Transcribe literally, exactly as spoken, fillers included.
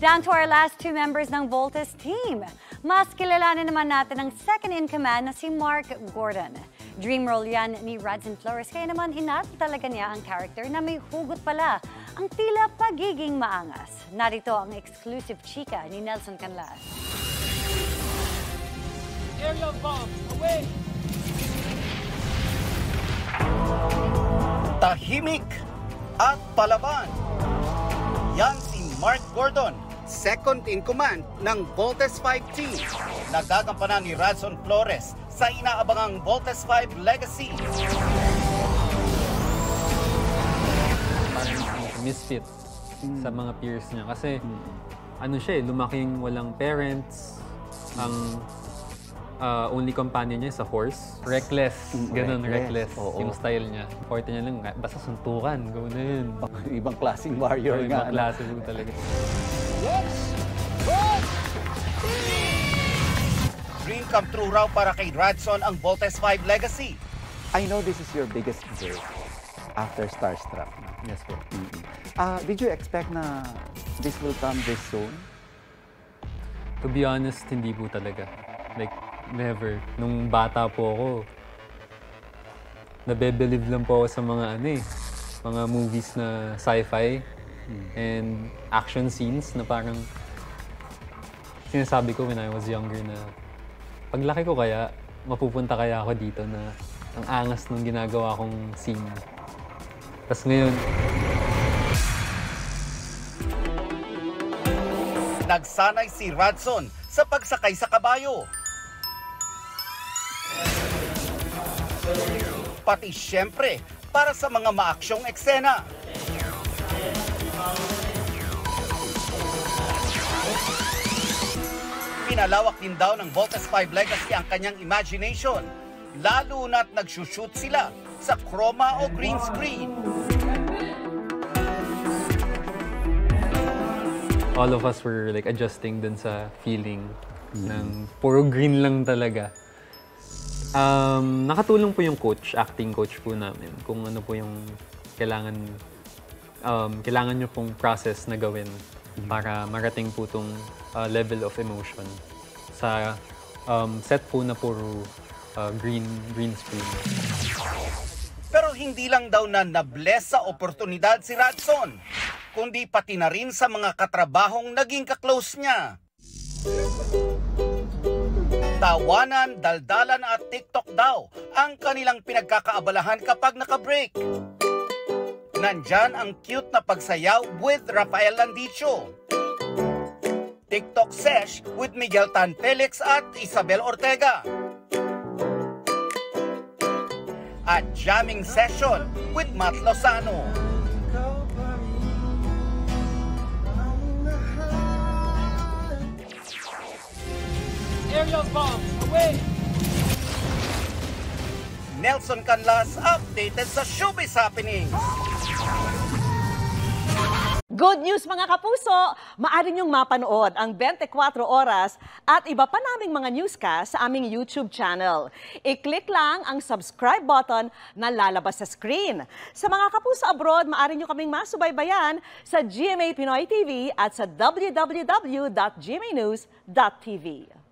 Down to our last two members ng Voltes team. Mas kilalanin naman natin ang second in command na si Mark Gordon. Dream role yan ni Radzon Flores, kaya naman inat talaga niya ang character na may hugot pala, ang tila pagiging maangas. Narito ang exclusive chika ni Nelson Canlas. Aerial bomb, away! Tahimik at palaban. Yan si Mark Gordon, second in command ng Voltes five team. Nagagampanan ni Radzon Flores sa inaabangang Voltes five Legacy. Parang misfit mm. sa mga peers niya kasi mm. ano siya eh, lumaking walang parents, ang uh, only companion niya sa horse. Reckless, ganun, reckless, reckless yung style niya. Forte niya lang, basta suntukan, gawin na yun. Ibang klaseng warrior so, nga. Ibang klase po talaga. Dream come true raw para kay Radzon ang Voltes five Legacy. I know this is your biggest break after Starstruck. Yes po. Mm-hmm. uh, did you expect na this will come this soon? To be honest, hindi po talaga. Like, never. Nung bata po ako, nabebelieve lang po ako sa mga ano eh, mga movies na sci-fi hmm. and action scenes na parang sinasabi ko when I was younger na paglaki ko kaya, mapupunta kaya ako dito na ang angas ng ginagawa kong scene. Tapos ngayon, nagsanay si Radzon sa pagsakay sa kabayo. Pati siyempre para sa mga maaksyong eksena. Pinalawak din daw ng Voltes five Legacy ang kanyang imagination, lalo na't nagsushoot sila sa chroma o green screen. All of us were like adjusting dun sa feeling mm. ng puro green lang talaga. Um, nakatulong po yung coach, acting coach po namin, kung ano po yung kailangan, um, kailangan nyo pong process na gawin mm. para marating po tong uh, level of emotion sa um, set po na puro uh, green, green screen. Pero hindi lang daw na nabless sa oportunidad si Radzon, kundi pati na rin sa mga katrabahong naging kaklose niya. Tawanan, daldalan at TikTok daw ang kanilang pinagkakaabalahan kapag naka-break. Nandyan ang cute na pagsayaw with Rafael Landicho. TikTok sesh with Miguel Tan Felix at Isabel Ortega. At jamming session with Matt Lozano. Aerial bomb, away! Nelson Canlas, updated sa Showbiz Happenings. Good news mga kapuso! Maaari niyong mapanood ang twenty-four oras at iba pa naming mga newscast sa aming YouTube channel. I-click lang ang subscribe button na lalabas sa screen. Sa mga kapuso abroad, maaari niyo kaming masubaybayan sa G M A Pinoy T V at sa w w w dot g m a news dot t v.